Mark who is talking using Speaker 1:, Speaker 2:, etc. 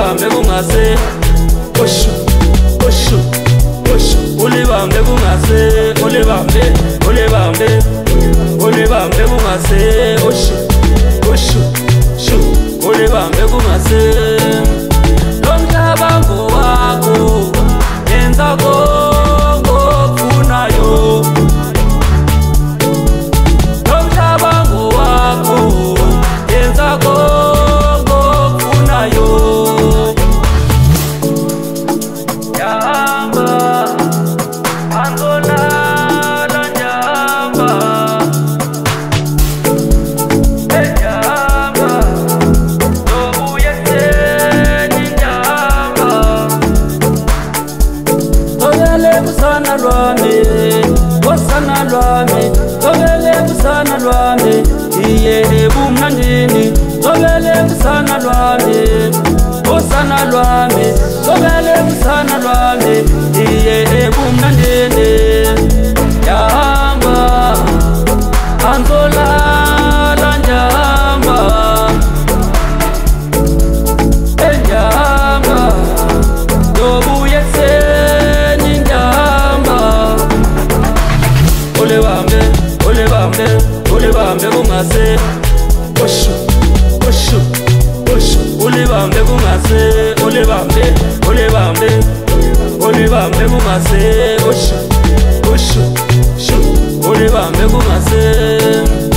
Speaker 1: ulibambe kungase osho osho osho ulibambe kungase ulibambe ulibambe ulibambe kungase osho osho sho ulibambe kungase lomhlaba ngowakho yenza ngokufunayo lomhlaba ngowakho yenza ngokufunayo yahamba angolala nyamba yahamba nobuye seni nyamba tobele kusana lwami kosana lwami tobele kusana lwami iye ebumnandini tobele kusana lwami kosana lwami tobele kusana lwami iye ebumnandini yahamba angolala nyamba yahamba nobuye seni nyamba ulibambe ulibambe ulibambe kungase osho osho osho ulibambe kungase ulibambe ulibambe ulibambe kungase osho osho sho ulibambe kungase